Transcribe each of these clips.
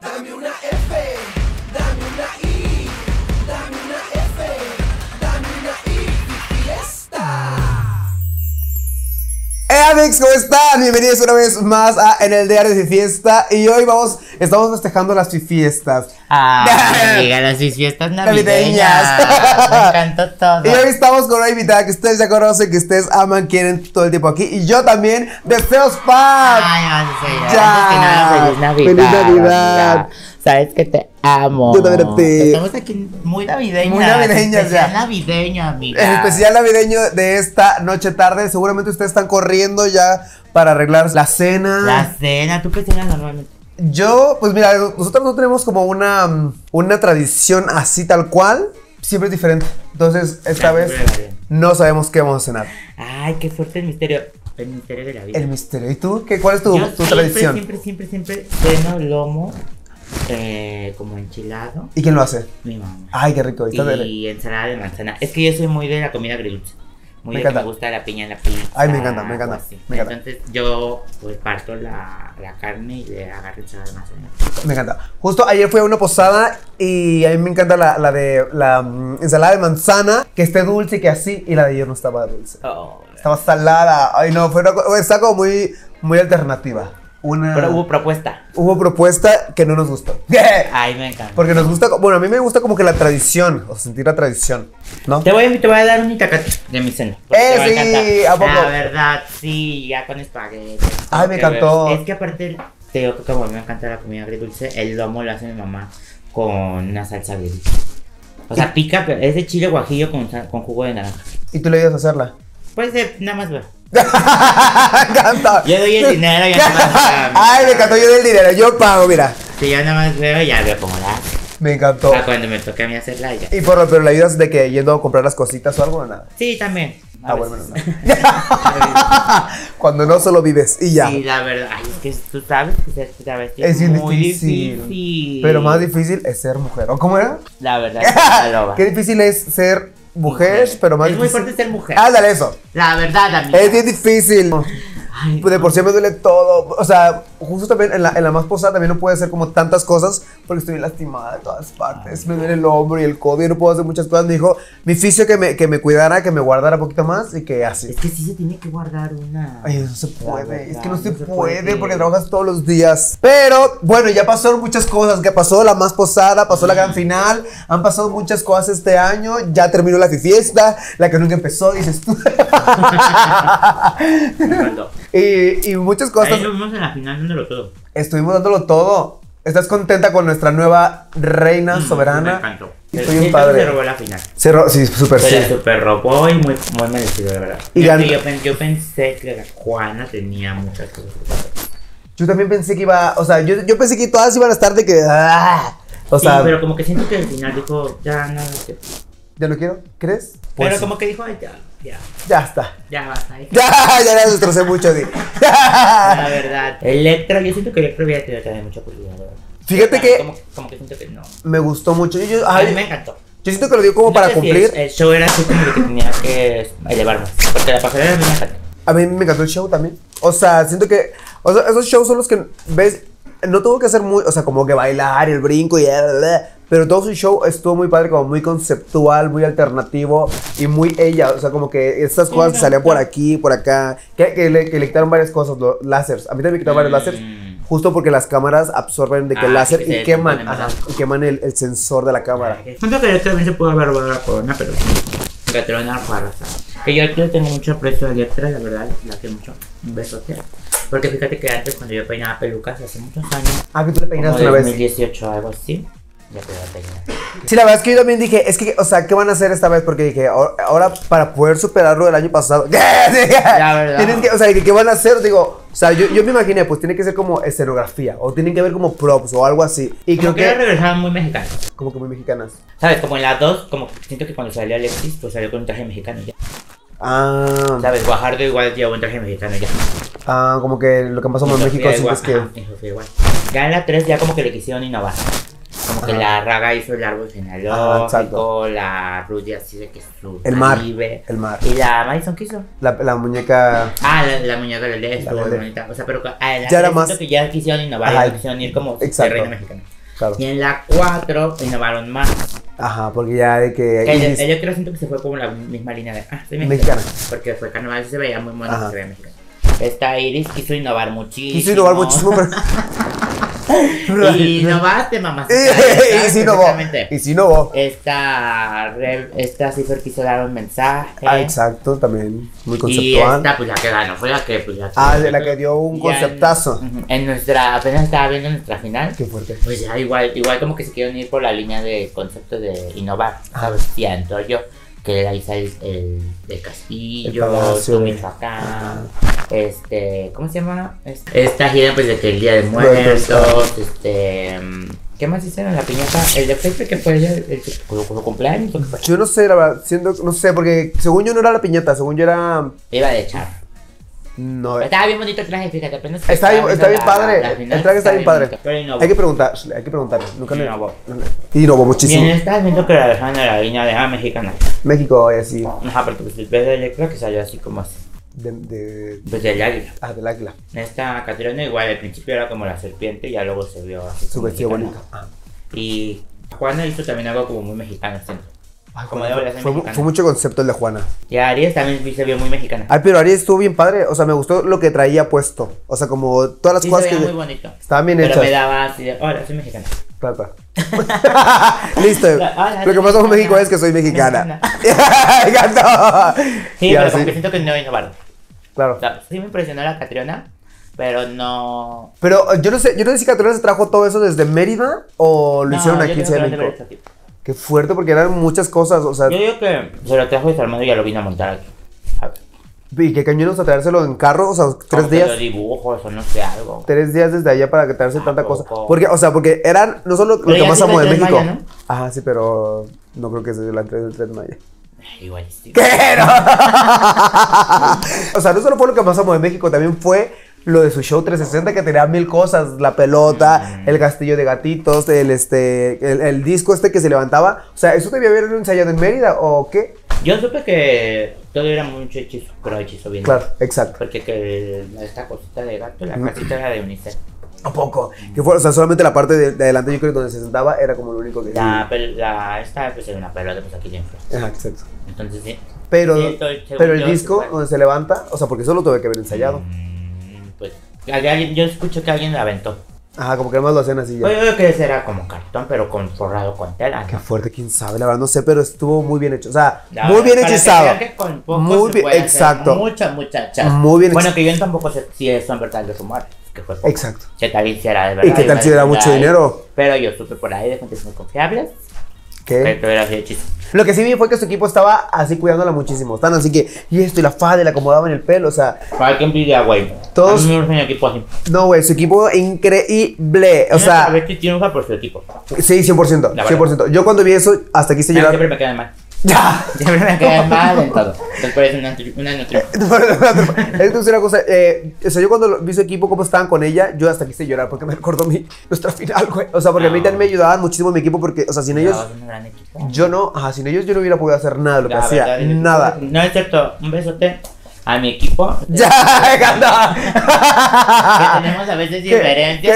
Dame una F, dame una I, dame una F, dame una I, fiesta. Amigos, ¿cómo están? Bienvenidos una vez más a En el Diario de Fiesta. Y hoy estamos festejando las fiestas. Amiga, las fiestas navideñas. Me encantó todo. Y hoy estamos con una invitada que ustedes ya conocen, que ustedes aman, quieren todo el tiempo aquí. Y yo también, Deseos Paz. Ay, Ya. feliz Navidad. Feliz Navidad. Amiga. Sabes que te amo. Yo también a ti. Estamos aquí muy navideñas. Muy navideñas ya. Navideño, amiga. El especial navideño de esta noche tarde. Seguramente ustedes están corriendo ya para arreglar la cena. La cena, ¿tú qué cenas normalmente? Yo, pues mira, nosotros no tenemos como una tradición así tal cual. Siempre es diferente. Entonces, esta vez no sabemos qué vamos a cenar. Ay, qué fuerte el misterio. El misterio de la vida. El misterio. ¿Y tú? ¿Cuál es tu Yo tradición? Siempre ceno lomo. Como enchilado. ¿Y quién lo hace? Mi mamá. Ay, qué rico. Y ensalada de manzana. Es que yo soy muy de la comida agridulce. Muy Me de que encanta. me gusta la piña en la pizza. Ay, me encanta, me algo encanta, así. me encanta. Entonces yo pues parto la carne y le agarro ensalada de manzana. Me encanta. Justo ayer fui a una posada y a mí me encanta la ensalada de manzana, que esté dulce y que así, y la de ayer no estaba dulce. Oh. Estaba salada. Ay, no, está como muy alternativa. Pero hubo propuesta. Hubo propuesta que no nos gustó. Ay, me encanta. Porque nos gusta, bueno, a mí me gusta como que la tradición, o sentir la tradición, ¿no? Te voy a dar un itacate de mi cena. Porque te va a Sí, encantar. ¿a poco? La verdad, sí, ya con espagueti. Ay, me encantó. Es que aparte, te digo que como a mí me encanta la comida agridulce, el lomo lo hace mi mamá con una salsa agridulce. O sea, pica, pero es de chile guajillo con jugo de naranja. ¿Y tú le ayudas a hacerla? Pues nada más veo. Me encanta. Yo doy el dinero, ya nada más. Ay, me encantó, yo doy el dinero, yo pago, mira. Si yo nada más veo, ya veo cómo la hace. Me encantó. Cuando me toque a mí hacerla, ya. Y pero le ayudas de que yendo a comprar las cositas o algo o nada. Sí, también. A Bueno, veces. no. Cuando no solo vives y ya. Sí, la verdad. Ay, es que tú sabes que ser travesti Es bien muy difícil. Pero más difícil es ser mujer. ¿O cómo era? La verdad, es una loba. Qué difícil es ser mujer, pero más es muy difícil. fuerte ser mujer. Ándale eso. La verdad, amiga. Es bien difícil. Ay, De por sí me duele todo. O sea, justo también en la más posada también no puedo hacer como tantas cosas porque estoy lastimada de todas partes. Me duele el hombro y el codo y no puedo hacer muchas cosas. Me dijo mi fisio que me cuidara, que me guardara un poquito más y que así. Es que sí se tiene que guardar una. Ay, eso no se puede. verdad, Es que no se no se puede puede. porque trabajas todos los días. Pero bueno, ya pasaron muchas cosas. Que pasó la más posada, pasó la gran final. Han pasado muchas cosas este año. Ya terminó la fiesta, la que nunca empezó, dices tú. Me encantó. y muchas cosas. Ahí nos vimos en la final dándolo todo. Estuvimos dándolo todo. ¿Estás contenta con nuestra nueva reina Me soberana? encantó. Estoy bien Siento que padre. se robó la final. Sí, súper Se sí. la super robó y muy merecido, de verdad. Y ganó. Yo pensé que la Juana tenía muchas cosas. Yo también pensé que iba. O sea, yo pensé que todas iban a estar de que. O Sí, sea, pero como que siento que al final dijo, ya no. ¿ya no quiero? ¿Crees? Pero Pues sí. como que dijo, ay, ya Ya está. basta. Ya la destrocé mucho, di. La verdad. Electra, yo siento que Electra hubiera tenido también mucha oportunidad, de verdad. Fíjate que Como que siento que no. me gustó mucho. A Ay, mí me encantó. yo siento que lo dio como No para sé si cumplir. el show era así como que tenía que elevar más. Porque la pasarela a mí me encantó. A mí me encantó el show también. O sea, siento que. O sea, esos shows son los que. ¿Ves? No tuvo que hacer muy. O sea, como que bailar y el brinco y. Pero todo su show estuvo muy padre, como muy conceptual, muy alternativo y muy ella. O sea, como que estas cosas salían por aquí, por acá. Que le quitaron varias cosas, los láseres. A mí también me quitaron varios láseres. Justo porque las cámaras absorben de que el láser que se y queman. descomponen, Ajá, ¿verdad? y queman el sensor de la cámara. Siento que Electra también se pudo haber robado la corona, pero Catrona fue arrasada. Que yo aquí tengo mucho aprecio a Electra, la verdad, la quiero mucho. Un besote. Porque fíjate que antes cuando yo peinaba pelucas hace muchos años, Ah, que tú le como peinaste de una vez. 2018 algo así, ya te voy a peinar. Sí, la verdad es que yo también dije, es que, o sea, ¿qué van a hacer esta vez? Porque dije, ahora para poder superar lo del año pasado, verdad. tienen que, o sea, ¿qué van a hacer? Digo, o sea, yo me imaginé, pues tiene que ser como escenografía, o tienen que ver como props o algo así. Y Como creo que que, regresaban muy mexicanos. como que muy mexicanas. ¿Sabes? Como en las dos, como que siento que cuando salió Alexis, pues salió con un traje mexicano ya. Ah, ¿Sabes? Guajardo igual llevó un traje mexicano ya. como que lo que pasó en México Sofía sientes que... igual. Ajá, y Sofía igual. Ya en la 3 ya como que le quisieron innovar. Como Como que Ajá. la Raga hizo el árbol Ajá, genealógico, exacto. la Rudy así de que su El mar. Caribe. El mar. ¿Y la Madison qué hizo? La muñeca. Ah, la muñeca del La esto, Lele. bonita. O sea, pero la Ya era tres más- siento que ya quisieron innovar, Ajá. ya quisieron ir como Exacto. reina mexicana. Claro. Y en la 4 innovaron más. Ajá, porque ya de que. Yo creo siento que se fue como la misma línea de soy Mexicana. porque fue carnaval, se veía muy bueno, Ajá. se veía mexicano. Esta Iris quiso innovar muchísimo. Quiso innovar muchísimo, pero. Y innovaste, mamá. Y si no vos. Y si no vos. Esta Cipher quiso dar un mensaje. Ah, exacto, también. Muy Y conceptual. esta, pues la que ganó, fue la que, pues la que. Ah, de la que dio un Ya conceptazo. En nuestra, apenas estaba viendo nuestra final. Qué fuerte. Pues ya igual como que se quieren ir por la línea de concepto de innovar, Ah. ¿sabes? Siento yo que ahí sale el de Castillo, El Palacio tu de- Michoacán, ¿cómo se llama? Esta gira pues de que el Día de Muertos, ¿qué más hicieron? La piñata, el de Pepe que fue ya su cumpleaños, ¿o qué fue? Yo no sé, la verdad, siendo, no sé, porque según yo no era la piñata, según yo era. Iba de echar. No, Estaba bien bonito el traje, fíjate, apenas Está bien padre, el traje está bien padre. bonito, pero innovó. hay que preguntarle. Nunca le. Innovó. Innovó Y muchísimo. en esta viendo que la dejaron en la línea de mexicana. México, y así. Ajá, porque pues el pez de Electra que salió así como así. Del Del águila. águila. Esta Catriona igual al principio era como la serpiente y ya luego se vio así. Su como vestido mexicana. bonito. Ah. Y Juana hizo también algo como muy mexicano, siento. Ay, Como Juana, debe de ser fue mexicana. mucho concepto el de Juana. Y Aries también se vio muy mexicana. Ay, pero Aries estuvo bien padre. O sea, me gustó lo que traía puesto. O sea, como todas las Sí, cosas se veía que. muy bonito. Estaban bien Pero hechas. me daba así de, hola, soy mexicana. Claro. Listo. Hola, Lo que soy pasa con mexicana. México es que soy mexicana. Me encantó. Sí, Y pero así, como que siento que no innovaron. claro. O sea, sí me impresionó la Catriona, pero no... Pero yo no sé si Catriona se trajo todo eso desde Mérida o lo hicieron yo aquí en creo Ciudad que de lo han de México. haber hecho aquí. Qué fuerte, porque eran muchas cosas. O sea, Yo digo que se lo trajo de su hermano y ya lo vino a montar aquí. ¿Sabes? y qué cañones a traérselo en carro. O sea, Como 3 que días. los dibujos o no sé, algo. 3 días desde allá para que traerse ¿A tanta cosa. poco? Porque, o sea, porque eran no solo lo Pero que ya más sí amo fue de el 3 de México. mayo, Ajá, sí, pero no creo que sea la entrega del 3 de mayo. Igual sí. ¿Qué? No. O sea, no solo fue lo que más amo de México, también fue lo de su show 360 que tenía 1000 cosas, la pelota, el castillo de gatitos, el disco este que se levantaba. O sea, ¿eso debía haber ensayado en Mérida o qué? Yo supe que todo era mucho hechizo, pero hechizo bien. Claro, exacto. Porque que esta cosita de gato, la casita era de UNICEF. ¿A poco? Que fue, o sea, solamente la parte de adelante, yo creo que donde se sentaba era como lo único que... Esta pues era una pelota pues aquí dentro. Ajá, exacto. Entonces sí. Pero, Sí, según pero el yo, disco sí fue. donde se levanta, o sea, porque eso lo tuve que haber ensayado. Pues yo escucho que alguien la aventó. Ajá, como que además lo hacían así ya. Yo creo que ese era como cartón, pero forrado con tela. Qué ¿no? fuerte, quién sabe, la verdad no sé, pero estuvo muy bien hecho. O sea, La muy verdad, bien para que hechizado. vean que con poco Muy se bien, puede hacer exacto. Muchas muchachas. Muy bien Bueno, hecho. que yo tampoco sé si eso en verdad los rumores. Que fue poco. Exacto. ¿Qué tal si era de verdad? ¿Y qué tal si era mucho dinero? Pero yo supe por ahí de fuentes muy confiables. ¿Qué? Que era así hechizo. Lo que sí vi fue que su equipo estaba así cuidándola muchísimo. Están así que, y esto, y la fada, le acomodaban el pelo, o sea, Para que envidia, güey. Todos- A mí me urge mi equipo así. no, güey, su equipo increíble. O sea, a ver si triunfa por su equipo. sí, 100%, La 100%. Yo cuando vi eso, hasta quise llorar. Siempre me quedan mal. ¡Ya! Siempre me quedan mal en todo. Entonces por eso una no triunfa. Es que una cosa, o sea, yo cuando vi su equipo, cómo estaban con ella, yo hasta quise llorar porque me recordó nuestra final, güey. O sea, porque a mí también me ayudaban muchísimo mi equipo porque, o sea, sin ellos, Es un gran equipo. yo no, ajá, sin ellos yo no hubiera podido hacer nada de lo que La hacía, verdad, el equipo- nada. No es cierto. Un besote a mi equipo. ¡Ya! ¡Me encanta! Que tenemos a veces diferencias.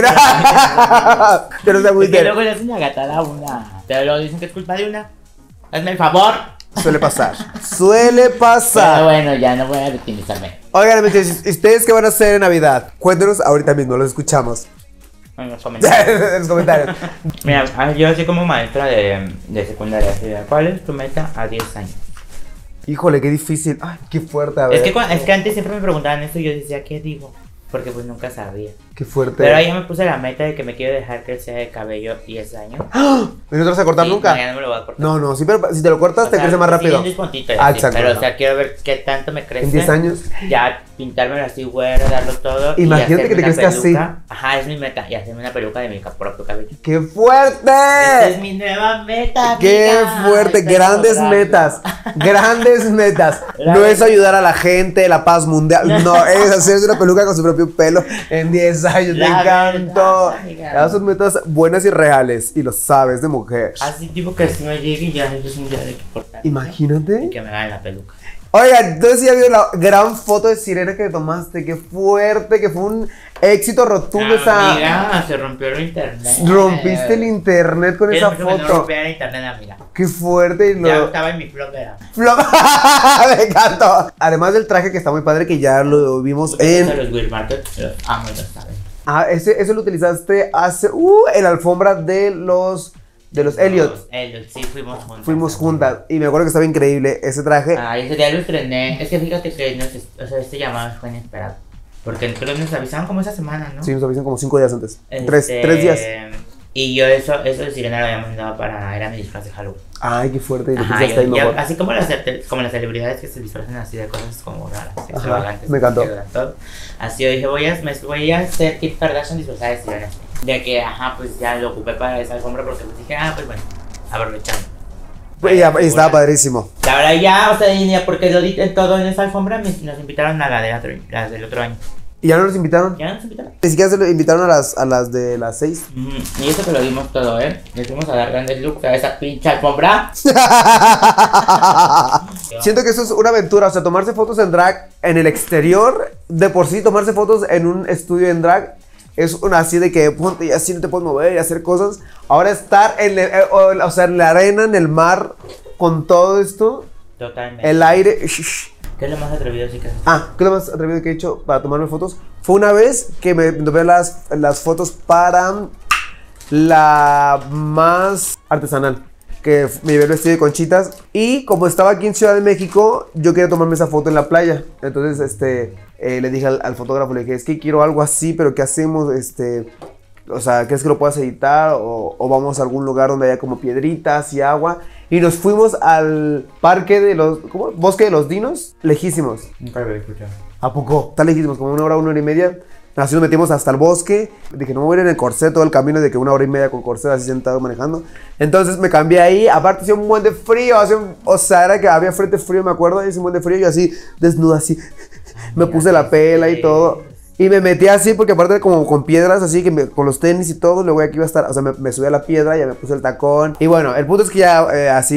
Que no sea muy Porque luego le hacen una gatada a una. Pero luego dicen que es culpa de una. Hazme el favor. Suele pasar. Suele Pero pasar. bueno, ya no voy a victimizarme. Oigan, amigos, ¿ustedes qué van a hacer en Navidad? Cuéntenos ahorita mismo, los escuchamos. En los comentarios. En los comentarios. Mira, yo así como maestra de secundaria, así de, ¿cuál es tu meta a 10 años? Híjole, qué difícil. Ay, qué fuerte, a ver. Es que antes siempre me preguntaban eso y yo decía, ¿qué digo? Porque pues nunca sabía. Qué fuerte. Pero ahí ya me puse la meta de que me quiero dejar crecer el cabello 10 años. ¿Y no te vas a cortar Sí, nunca? no, ya no me lo voy a cortar. No, no, sí, pero si te lo cortas, O te sea, crece más sí, rápido. un despuntito y Ah, así, exacto. Pero o sea, quiero ver qué tanto me crece. En 10 años. Ya pintármelo así, güero, darlo todo. y Imagínate hacerme que te una crezca así. peluca. Ajá, es mi meta. Y hacerme una peluca de mi propio cabello. ¡Qué Esta es fuerte! mi nueva meta. ¡Qué amiga. fuerte! Estoy Grandes logrando. metas. Grandes metas. La No verdad. es ayudar a la gente, la paz mundial. No, es hacerse una peluca con su propio pelo en 10 Ay, yo te La encanto. verdad, amiga. Esas son metas buenas y reales. Y lo sabes de mujer. Así tipo que si no llegue y ya es un día de que cortar. Y Imagínate. que me hagan la peluca. Oigan, entonces ya vio la gran foto de sirena que tomaste. Qué fuerte, que fue un éxito rotundo esa. Amiga, se rompió el internet. Rompiste el internet con esa No foto. rompía el internet, amiga. Qué fuerte. Y Ya lo... estaba en mi flojera. Me encantó. Además del traje que está muy padre, que ya lo vimos en. Los Will Market, los amo, los saben. Ah, ese lo utilizaste hace. En la alfombra de los Elliot. Elliot, sí, fuimos juntos. Fuimos juntas. Y me acuerdo que estaba increíble ese traje. Ay, ese día lo estrené. Es que fíjate que o sea, este llamado fue inesperado. Porque creo que nos avisaron como esa semana, ¿no? Sí, nos avisan como 5 días antes. Este, 3 días. Y yo eso de Sirena lo había mandado para. Era mi disfraz de Halloween. Ay, qué fuerte. Y lo Ajá, pusiste ahí mejor. así como las celebridades que se disfrazan así de cosas como raras, extravagantes. me encantó. Todo. Así yo dije, voy a hacer Kim Kardashian disfrazada de Sirena. De que, pues ya lo ocupé para esa alfombra porque pues dije, pues bueno, aprovechando. Y estaba padrísimo. La verdad ya, o sea, ya porque lo di todo en esa alfombra, nos invitaron a la del otro año. ¿Y ya no nos invitaron? Ya nos invitaron. Ni siquiera se lo invitaron a las de las 6. Y eso que lo dimos todo, Le fuimos a dar grandes looks a esa pinche alfombra. Siento que eso es una aventura, o sea, tomarse fotos en drag en el exterior, de por sí tomarse fotos en un estudio en drag es una así de que ponte y así no te puedes mover y hacer cosas. Ahora estar en o sea, en la arena, en el mar, con todo esto, Totalmente. el aire. ¿Qué es lo más atrevido sí que haces? ¿Qué es lo más atrevido que he hecho para tomarme fotos? Fue una vez que me tomé las fotos para la más artesanal, que me llevé el vestido de conchitas. Y como estaba aquí en Ciudad de México, yo quería tomarme esa foto en la playa. Entonces, le dije al fotógrafo, le dije, es que quiero algo así, pero ¿qué hacemos? O sea, ¿crees que lo puedas editar? O vamos a algún lugar donde haya como piedritas y agua. Y nos fuimos al parque de los... ¿Cómo? Bosque de los Dinos. Lejísimos. Nunca lo había escuchado. ¿A poco? Está lejísimos, como 1 hora, 1 hora y media. Así nos metimos hasta el bosque. Dije, no me voy a ir en el corset todo el camino de que 1 hora y media con corset así sentado manejando. Entonces me cambié ahí. Aparte hacía un buen de frío. O sea, era que había frente frío, me acuerdo. Y hacía un buen de frío y así, desnuda así. Me puse la pela y todo. Y me metí así porque aparte como con piedras así, con los tenis y todo, luego aquí iba a estar, o sea, me subí a la piedra, ya me puse el tacón. Y bueno, el punto es que ya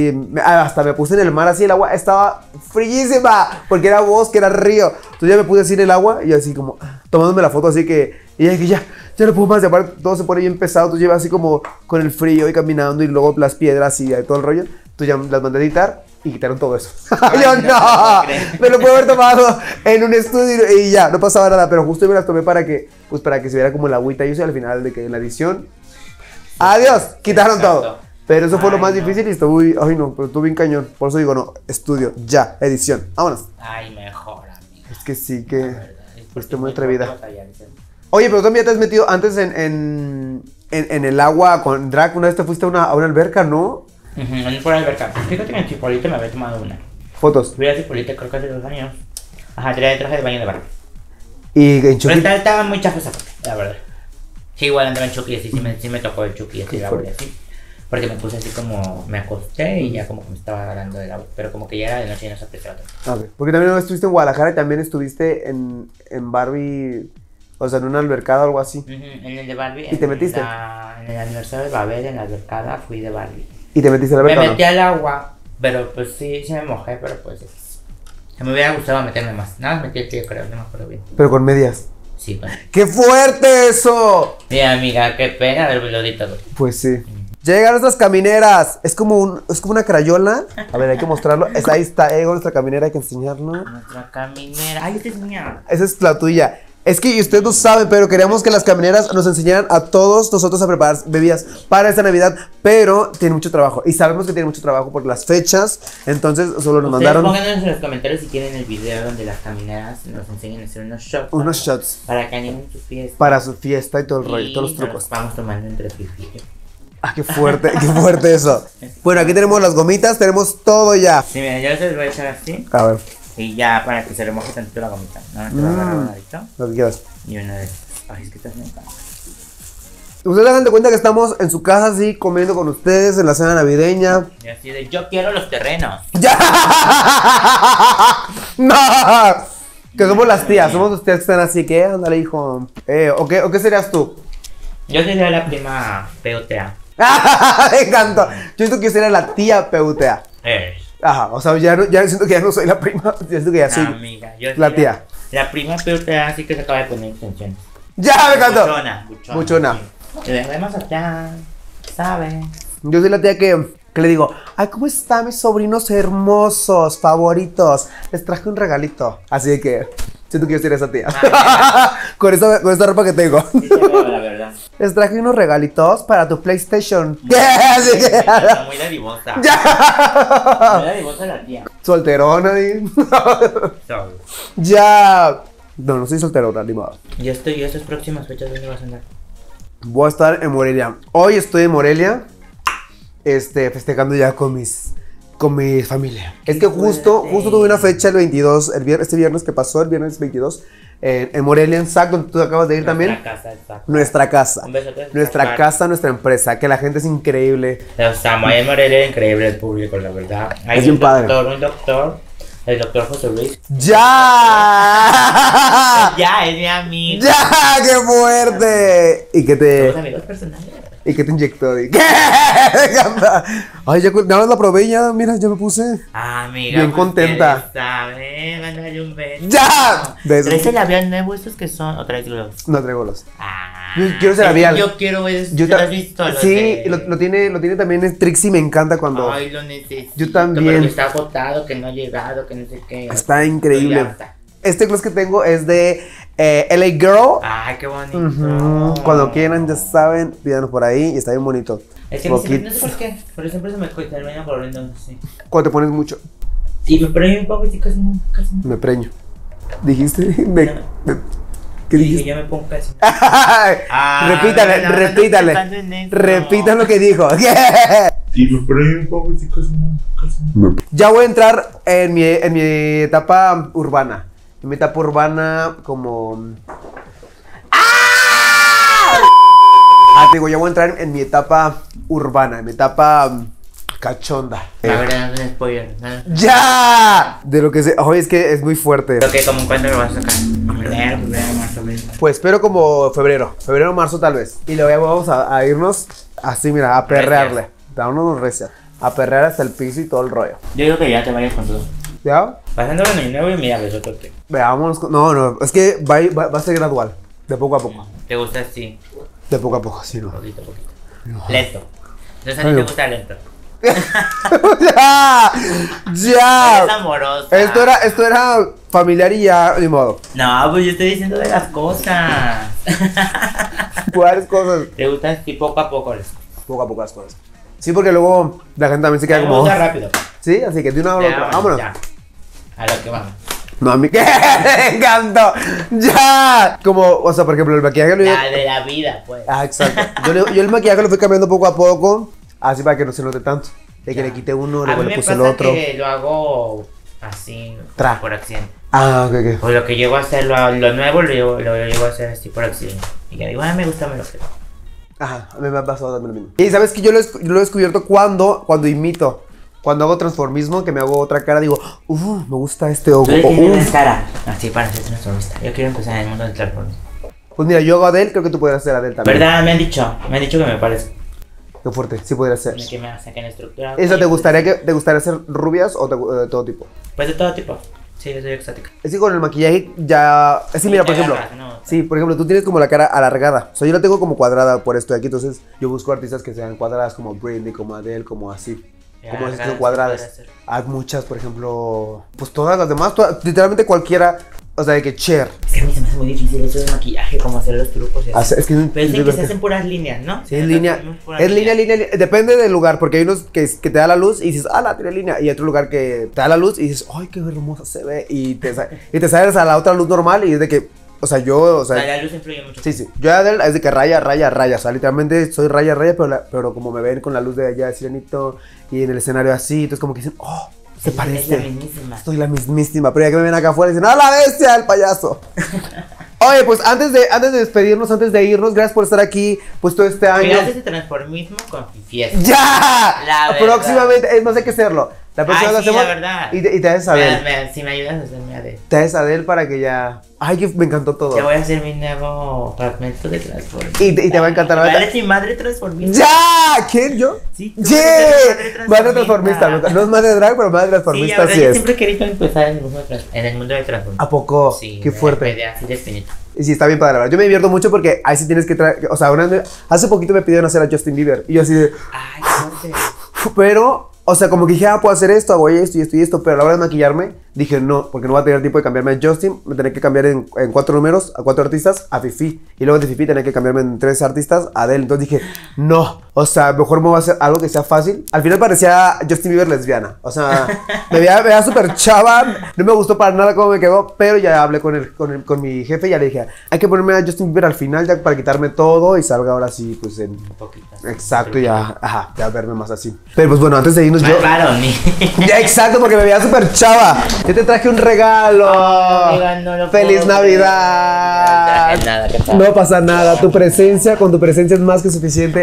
hasta me puse en el mar así, el agua estaba fríísima, porque era bosque, era río. Entonces ya me puse así en el agua y así como tomándome la foto así que, y ya dije, ya no puedo más, y aparte todo se pone bien pesado, entonces lleva así como con el frío y caminando y luego las piedras y todo el rollo. Entonces ya las mandé a editar y quitaron todo eso. Yo no, me lo puedo haber tomado en un estudio y ya, no pasaba nada, pero justo me las tomé para que se viera como la agüita y eso, y al final de que en la edición, adiós, quitaron Exacto. todo. Pero eso fue lo más No. difícil y estuvo, pero estuvo bien cañón. Por eso digo, no, estudio, ya, edición, vámonos. Ay, mejor, amiga. Es que sí, que... La verdad, es Pues que estoy muy es mejor atrevida. batallar, ¿sí? Oye, pero tú también te has metido antes en el agua con drag. Una vez te fuiste a una alberca, ¿no? Por alberca. Fíjate que en Chipolite me había tomado una. Fotos. Fui a Chipolite creo que hace 2 años. Ajá, traía el traje de baño de barrio. Y en Pero Chucky. estaba muy chafa esa foto, la verdad. Sí, igual andaba en Chucky, así, sí me tocó el Chucky, así, Qué la volví así. Porque me puse así como, me acosté y ya como que me estaba agarrando del agua. Pero como que ya era de noche y no se apreciaba tanto. Porque también una vez estuviste en Guadalajara y también estuviste en Barbie, o sea, en una albercada o algo así. En el de Barbie. ¿Y te metiste? En el aniversario de Babel, en la albercada, fui de Barbie. ¿Y te metiste en la Me alberca o metí no? al agua, pero pues sí me mojé, pero pues me hubiera gustado meterme más. Nada más metí el pie, creo, no me acuerdo bien. Pero con medias. Sí, bueno. ¡Qué fuerte eso! Mira, amiga, qué pena lo di todo. Pues sí. Ya llegaron nuestras camineras. Es como una crayola. A ver, hay que mostrarlo. Ahí está, llegó nuestra caminera, hay que enseñarlo. Nuestra caminera. Ay, esta es mía. Esa es la tuya. Es que y ustedes no saben, pero queríamos que las camineras nos enseñaran a todos nosotros a preparar bebidas para esta Navidad, pero tiene mucho trabajo. Y sabemos que tiene mucho trabajo por las fechas, entonces solo nos mandaron Pónganos en los comentarios si quieren el video donde las camineras nos enseñan a hacer unos shots. unos shots Para que animen sus fiestas. para su fiesta y todo el rollo, Y todos los nos trucos. Vamos tomando entre fifi. Ah, qué fuerte eso. Bueno, aquí tenemos las gomitas, tenemos todo ya. Sí, mira, yo se los voy a echar así. A ver, Y ya para que se remoje tantito la gomita. No, te va a agarrar un ladito. lo que quieras. Y una de estas. Ay, es que estás bien. Ustedes hagan de cuenta que estamos en su casa así, comiendo con ustedes en la cena navideña. Y así de, yo quiero los terrenos. ¡Ya! ¡No! Que somos las tías, somos las tías que están así, que ándale, hijo. ¿O qué serías tú? Yo sería la prima PUTA. Me encantó. Yo siento que yo sería la tía PUTA. Ajá, o sea, ya siento que ya no soy la prima, yo siento que ya soy Amiga, yo la soy tía. La prima PUTA así que se acaba de poner extensiones. Ya, me encantó. Buchona. Sí. Te dejemos acá, ¿sabes? Yo soy la tía que le digo, ay, ¿cómo están mis sobrinos hermosos, favoritos? Les traje un regalito. Así que siento que yo sería esa tía. con esta ropa que tengo. Sí, te veo, la verdad. Les traje unos regalitos para tu PlayStation. Así que... Muy dadivosa. Ya. Muy dadivosa la tía. Solterona. Sorry. Ya. No soy solterona, ni modo. ¿Y estas próximas fechas dónde vas a andar? Voy a estar en Morelia. Hoy estoy en Morelia. Festejando ya con mi familia. Es que justo tuve una fecha el 22, este viernes que pasó, el viernes 22, en Morelia, en SAC, donde tú acabas de ir también. Nuestra casa. Un besote. Nuestra casa, nuestra empresa, que la gente es increíble. Los amo, ahí en Morelia, increíble el público, la verdad. Hay Es bien padre. Un doctor, el doctor José Luis. ¡Ya! Ya, es mi amigo. ¡Ya! ¡Qué fuerte! Y que Somos amigos personales. ¿Y qué te inyectó? ¿Qué? Me encanta. Ay, ya nada más la probé ya, mira, ya me puse. Amiga, bien contenta. Mándale un beso. ¡Ya! ¿Traes el labial nuevo estos que son? ¿O traes gloves? No traigo los. Ah, Yo quiero ese labial. Yo quiero eso. Yo ¿Lo has visto? Sí, lo tiene también Trixie, me encanta cuando. Ay, lo necesito. Yo también. Pero que está agotado, que no ha llegado, que no sé qué. Está increíble. Estoy harta. Este gloss que tengo es de LA Girl. Ay, qué bonito. Cuando quieran, ya saben, pídanos por ahí y está bien bonito. Es que no sé por qué, pero siempre se me termina corriendo, no sé. Cuando te pones mucho, Sí, me preño un poco y sí, casi no. me preño. ¿Dijiste? ¿Qué Dije, dijiste? yo me pongo casi. Repítale, no, repítale. no estoy pensando en eso. Repitan lo que dijo. Y me preño un poco, sí, casi no. Ya voy a entrar en mi etapa urbana. En mi etapa urbana como... te digo, ya voy a entrar en mi etapa urbana, en mi etapa cachonda. A ver, no es spoiler. No. ¡Ya! De lo que sé. Oye, es que es muy fuerte. Ok, ¿como cuándo lo vas a sacar? Febrero, marzo, abril. Pues espero como febrero, marzo tal vez. Y luego vamos a irnos así, mira, a perrearle. Dámonos recias. A perrear hasta el piso y todo el rollo. Yo digo que ya te vayas con todo. ¿Ya? Pasando con el nuevo y mira, ves otro que. Veámonos. No, es que va a ser gradual. De poco a poco. ¿Te gusta así? De poco a poco, sí, no. Poquito. Lento. Entonces a ti te gusta lento. ¡Ya! ¡Ya! Es amorosa. Esto era familiar y ya, ni modo. No, pues yo estoy diciendo de las cosas. ¿Cuáles cosas? Te gusta así poco a poco. Poco a poco las cosas. Sí, porque luego la gente también se queda Me como... gusta rápido. Sí, así que de una hora a otra. Vámonos. Ya. A lo que vamos. No, a mí que me encantó. ¡Ya! Como, o sea, por ejemplo, el maquillaje lo La de la vida, pues. exacto. Yo el maquillaje lo fui cambiando poco a poco, así para que no se note tanto. De que le quité uno, A luego mí le me puse el pasa otro. que lo hago así, Tra. por accidente. Ah, ok. O lo que llego a hacer, lo nuevo lo llego a hacer así por accidente. Y ya digo, me gusta, me lo creo. Ajá, a mí me ha pasado también lo mismo. Y sabes que yo lo he descubierto cuando imito. Cuando hago transformismo, que me hago otra cara, digo, me gusta este ojo. Tú le tienes cara así para hacer transformista. Yo quiero empezar en el mundo del transformismo. Pues mira, yo hago a Adele, creo que tú podrías hacer a Adele también. ¿Verdad? Me han dicho que me parece. Qué fuerte, sí podrías ser. Que me saquen estructura. ¿Eso te gustaría hacer rubias o de todo tipo? Pues de todo tipo. Sí, yo soy exótica. Es que con el maquillaje ya... Es que mira, por te ejemplo... agarras, ¿no? Sí, por ejemplo, tú tienes como la cara alargada. O sea, yo la tengo como cuadrada por esto de aquí. Entonces, yo busco artistas que sean cuadradas como Britney, como Adele, como así. Ya, Como esas que alargadas, son cuadradas. ¿qué podría hacer? Hay muchas, por ejemplo... Pues todas las demás, literalmente cualquiera... O sea, de que Cher. Es que a mí se me hace muy difícil eso de maquillaje, como hacer los trucos y así. Es que Pero dicen que se hacen puras líneas, ¿no? Sí, es línea. Es línea. Depende del lugar, porque hay unos que te da la luz y dices, tiene línea. Y hay otro lugar que te da la luz y dices, ay, qué hermosa se ve. Y te sales a la otra luz normal y es de que, o sea, la luz influye mucho. Sí. Yo Adele es de que raya. O sea, literalmente soy raya, pero como me ven con la luz de allá de Sirenito y en el escenario así, entonces como que dicen, se parece. Es la mismísima. Soy la mismísima, pero ya que me ven acá afuera dicen, la bestia, el payaso! Oye, pues antes de despedirnos, antes de irnos, gracias por estar aquí, pues todo este año. Gracias de transformismo con fiesta. ¡Ya! La verdad. Próximamente, es más, hay que hacerlo. La próxima Ay, vez sí, lo hacemos. la verdad. Y te haces Adele. Si me ayudas a hacerme Adele. Te haces Adele para que ya. Ay, que me encantó todo. Ya voy a hacer mi nuevo fragmento de Transformers. Y te va a encantar. Vale, mi madre transformista. ¡Ya! ¿Quién? ¿Yo? Sí, tú ¡Yeah! eres Madre transformista. No es madre drag, pero madre Sí, transformista la verdad, sí yo es. siempre he querido empezar en el mundo del Transformers. ¿A poco? Sí, Qué fuerte. Me así de espinita. Y sí, está bien padre, la verdad. Yo me divierto mucho porque ahí sí tienes que traer. O sea, hace poquito me pidieron hacer a Justin Bieber. Y yo así de. Ay, qué Pero, o sea, como que dije, puedo hacer esto, hago esto y esto y esto. Pero a la hora de maquillarme, dije no, porque no voy a tener tiempo de cambiarme a Justin. Me tenía que cambiar en 4 números, a 4 artistas, a Fifi. Y luego de Fifi tenía que cambiarme en 3 artistas, a Adele. Entonces dije, no, o sea, mejor me voy a hacer algo que sea fácil. Al final parecía Justin Bieber lesbiana. O sea, me veía súper chava. No me gustó para nada cómo me quedó. Pero ya hablé con mi jefe y ya le dije, hay que ponerme a Justin Bieber al final ya para quitarme todo y salga ahora sí, pues en. Un poquito. Exacto, ya, ya verme más así. Pero pues bueno, antes de irnos yo. Claro, ni. Ya, exacto, porque me veía súper chava. Yo te traje un regalo. Amiga, no lo ¡Feliz puedo Navidad! creer. Nada, ¿qué tal? No pasa nada. Con tu presencia es más que suficiente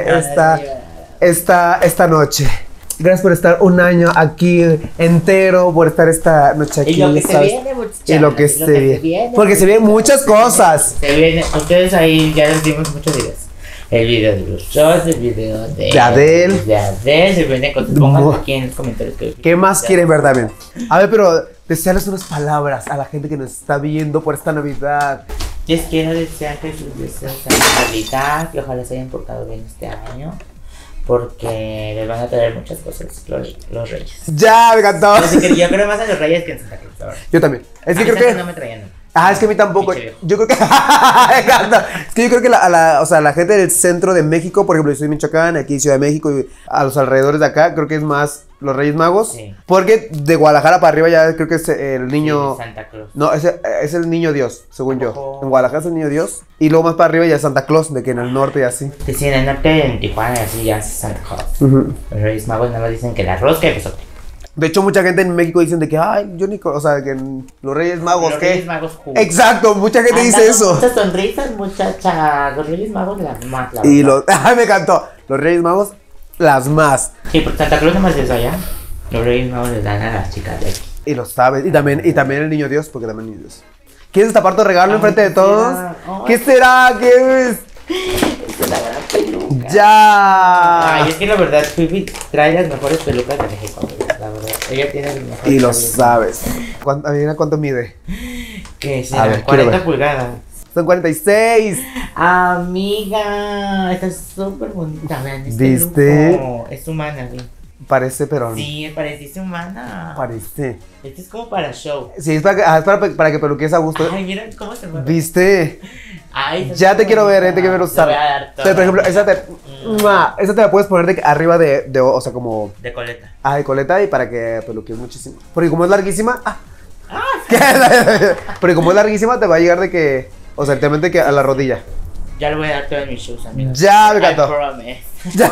esta noche. Gracias por estar un año aquí entero, por estar esta noche aquí. Y lo que se ¿sabes? viene, muchachos. Y lo que se viene. Porque se vienen muchas cosas. Se viene, ustedes ahí ya les dimos muchos videos. El video de los shows, el video de Adele. De Adele, se vienen cosas. Pongan aquí en los comentarios ¿Qué más quieren ver también? A ver, pero desearles unas palabras a la gente que nos está viendo por esta Navidad. Les quiero desear que sus deseos sean realidad, que ojalá se hayan portado bien este año, porque les van a traer muchas cosas los reyes. Ya, me encantó. Yo creo más a los reyes que en Santa Claus, la verdad. Yo también. Es que A mí creo que. no me traían nada. Es que a mí tampoco. Pinche viejo. Yo creo que. Me encanta. Es que yo creo que la gente del centro de México, por ejemplo, yo soy de Michoacán, aquí en Ciudad de México y a los alrededores de acá, creo que es más los Reyes Magos. Sí. Porque de Guadalajara para arriba ya creo que es el niño. Sí, Santa Claus. No, es el niño Dios, según yo. Ojo. En Guadalajara es el niño Dios. Y luego más para arriba ya es Santa Claus, de que en el norte y así. Que sí, en el norte, en Tijuana, así ya es Santa Claus. Los Reyes Magos nada más dicen que la rosca y pues De hecho, mucha gente en México dicen de que, o sea, que los Reyes Magos, los ¿qué? Reyes Magos Exacto, mucha gente dice eso. Muchas sonrisas, muchacha. Los Reyes Magos las más, la Y verdad. me encantó. Los Reyes Magos, las más. Sí, porque Santa Claus no más eso allá. Los Reyes Magos les dan a las chicas de aquí. Y lo sabes. Y también el niño Dios, porque también el niño Dios. ¿Quieres destapar tu regalo enfrente de todos? ¿Qué será? ¿Qué es? Es una gran peluca. ¡Ya! Ay, es que la verdad, Fifi trae las mejores pelucas de México, la verdad. Ella tiene las mejores. Y lo pelucas. sabes. Adivina cuánto mide. ¿Qué A será? ver, quiero 40 ver. pulgadas. Son 46. Amiga, está súper bonita. Vean, ¿Viste? lujo. Es humana, ¿sí? Parece, pero no. Sí, pareciste humana. Parece. Este es como para show. Sí, es para que peluques a gusto. Ay, mira cómo se mueve. ¿Viste? Ay, Ya te quiero ver, te quiero ver usar. Te voy a dar O sea, por ejemplo, todo. esa te la puedes poner arriba o sea, como De coleta. de coleta y para que peluques muchísimo. Porque como es larguísima, porque como es larguísima te va a llegar de que, o sea, literalmente que a la rodilla. Ya le voy a dar todo en mis shows, amiga. Ya, me encantó. I promise. Ya.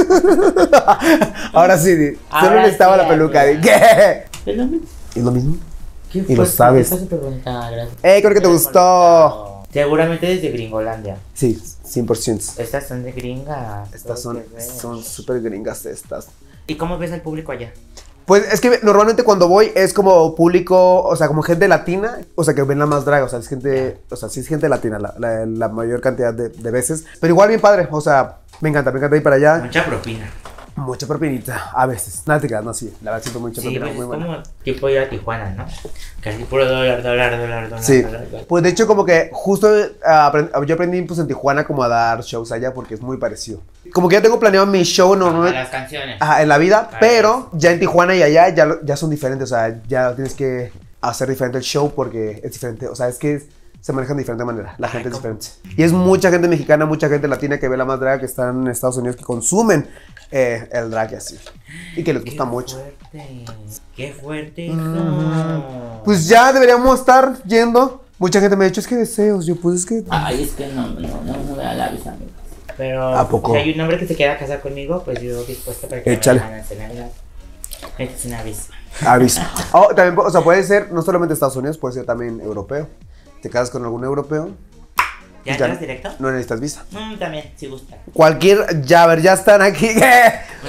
Ahora sí, Ahora solo necesitaba sí, la peluca. amiga. ¿Qué? ¿Es lo mismo? ¿Es lo mismo? ¿Qué Y lo fue? sabes. Está súper bonita, gracias. Creo que te gustó. Seguramente desde Gringolandia. Sí, 100%. Estas son de gringas. Estas Tengo que ver. son súper gringas estas. ¿Y cómo ves al público allá? Pues es que normalmente cuando voy es como público, o sea, como gente latina, o sea, que ven la más drag, o sea, es gente, o sea, sí es gente latina la mayor cantidad de veces, pero igual bien padre, o sea, me encanta ir para allá. Mucha propina. Mucha propinita, a veces, nada te creas, no, sí, la verdad siento mucha Sí, propina, pues muy es buena. como tipo ir a Tijuana, ¿no? Casi puro dólar. Sí, dólar. pues de hecho como que justo yo aprendí pues en Tijuana como a dar shows allá porque es muy parecido. Como que ya tengo planeado mi show normalmente. Las canciones. En la vida, Para pero ya en Tijuana y allá ya son diferentes, o sea, ya tienes que hacer diferente el show porque es diferente, o sea, es que se manejan de diferente manera, la gente es diferente. Y es mucha gente mexicana, mucha gente latina que ve la más drag que están en Estados Unidos que consumen el drag y así, y que les gusta mucho. Qué fuerte, hijo. Pues ya deberíamos estar yendo. Mucha gente me ha dicho, es que deseos, yo pues es que... Ay, es que no me da la visa, amigo. Pero ¿A poco? si hay un hombre que se quiera casar conmigo, pues yo dispuesto para que Échale. me hagan Navidad. Esta es una visa. Aviso. También, o sea, puede ser no solamente Estados Unidos, puede ser también europeo. Te casas con algún europeo. ¿Ya Ya. entras directo? No necesitas visa. También, si gusta. Cualquier, ya están aquí. Un español.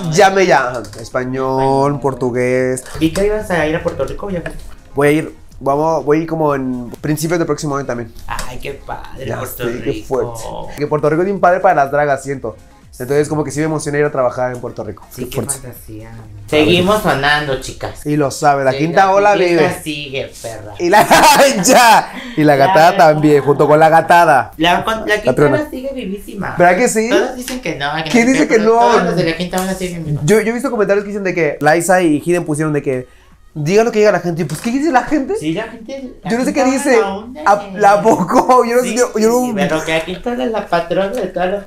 Ya me llaman. Español, portugués. ¿Y qué ibas a ir a Puerto Rico? Ya fuiste. Voy a ir como en principios del próximo año también. Ay, qué padre, Ya Puerto sé, Rico. qué fuerte. Que Puerto Rico es bien padre para las dragas, siento. Entonces como que sí me emociona ir a trabajar en Puerto Rico. Sí, qué fuerte. fantasía. Seguimos sonando, chicas. Y lo sabe, la Sí, quinta ola quinta vive. sigue, perra. Y la ya. Y la gatada La también, verdad. junto con la gatada. La quinta trona. ola sigue vivísima. ¿Verdad que sí? Todos dicen que no. ¿Quién dice que no? Todos los de la quinta ola siguen vivos. Yo he visto comentarios que dicen de que Liza y Hidden pusieron de que diga lo que diga la gente. Y pues, ¿qué dice la gente? Sí, la gente. Yo no sé qué quinta dice. ola hunde. ¿La poco? Yo no sé. Sí, Yo no. pero que aquí toda es la patrona de todos los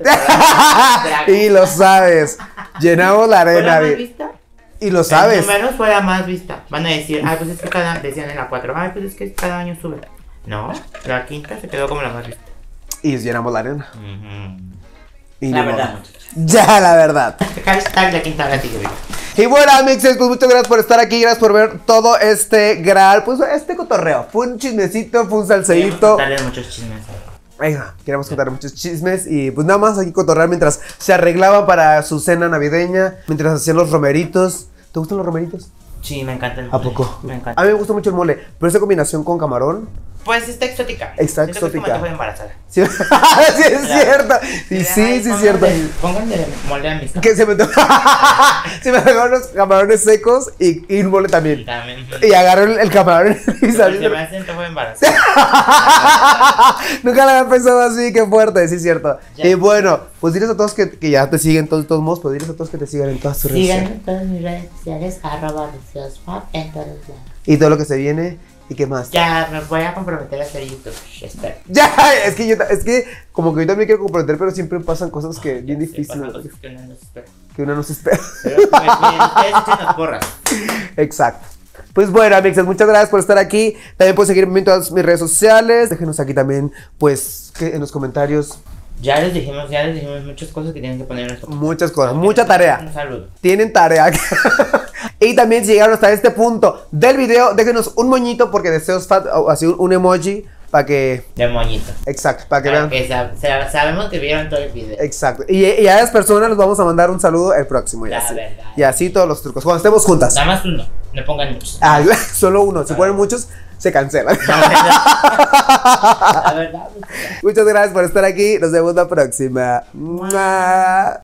Y lo sabes. Llenamos la ¿Fue arena. la más vi- vista? Y lo sabes. En números fue la más vista. Van a decir, ay, pues es que decían en la 4, ay, pues es que cada año sube. No, la quinta se quedó como la más vista. Y llenamos la arena. Y La ni verdad, modo. muchachos. Ya, la verdad. Hashtag la quinta hora sigue viva. Y bueno, amixes, pues muchas gracias por estar aquí. Gracias por ver todo este gran, pues este cotorreo. Fue un chismecito, fue un Queremos salseíto. contarles muchos chismes. Venga, queremos contar muchos chismes y pues nada más aquí cotorrear mientras se arreglaban para su cena navideña, mientras hacían los romeritos. ¿Te gustan los romeritos? Sí, me encanta el ¿A mole. poco? Me encanta. A mí me gusta mucho el mole, pero esa combinación con camarón. Pues está exótica. Está Siento que es como exótica. antojo de embarazada. Sí, sí es cierto. Sí, sí, sí es cierto. Pónganle mole a mis Que se me se me agarraron los camarones secos y un mole también. También. Y agarró el camarón y Pero salió. se me hace antojo de embarazada. Nunca lo había pensado así, qué fuerte, sí es cierto. Ya. Y bueno, pues diles a todos que ya te siguen todos, de todos modos, pues diles a todos que te sigan en todas tus redes Síganme sociales. en todas mis redes sociales, @deseospop en todos lados. Y todo lo que se viene, ¿y qué más? Ya me voy a comprometer a hacer YouTube. Espero. Ya, es que como que yo también quiero comprometer, pero siempre pasan cosas que bien difíciles, Pasan ¿no? cosas que uno no espera. Que uno no se espera. Pero pues, miren, ustedes echen las porras. Exacto. Pues bueno, amigos, muchas gracias por estar aquí. También pueden seguirme en todas mis redes sociales. Déjenos aquí también, pues, que en los comentarios Ya les dijimos muchas cosas que tienen que poner en esto. muchas cosas, mucha tarea. Un saludo. Tienen tarea. Y también si llegaron hasta este punto del video, déjenos un moñito porque deseos fat, o así un emoji para que, De moñito. exacto, para que Para vean. que sabemos que vieron todo el video. Exacto. Y a esas personas les vamos a mandar un saludo el próximo. Y La así. verdad. Y así todos los trucos. Cuando estemos juntas. Nada más uno. No pongan muchos. Ah, solo uno. Si ponen muchos, se cancelan. La verdad. Muchas gracias por estar aquí. Nos vemos la próxima. ¡Mua!